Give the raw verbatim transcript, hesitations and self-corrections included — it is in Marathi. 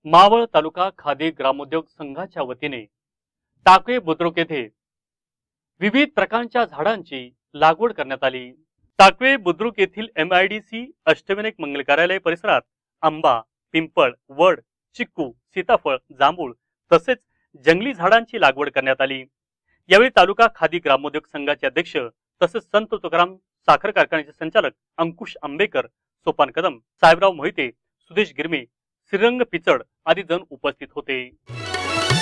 मावळ तालुका खादी ग्रामोद्योग संघाच्या वतीने टाकवे बुद्रुक येथे विविध प्रकारच्या झाडांची लागवड करण्यात आली। टाकवे बुद्रुक येथील M I D C Ashtavinayak मंगल कार्यालय परिसरात आंबा, पिंपळ, वड, चिक्कू, सीताफळ, जांभूळ तसेच जंगली झाडांची लागवड करण्यात आली। यावेळी तालुका खादी ग्रामोद्योग संघाचे अध्यक्ष तसेच संत तुकाराम साखर कारखान्याचे संचालक अंकुश आंबेकर, सोपान कदम, साहेबराव मोहिते, सुदेश गिरमे, श्रीरंग पिचड आदी जण उपस्थित होते।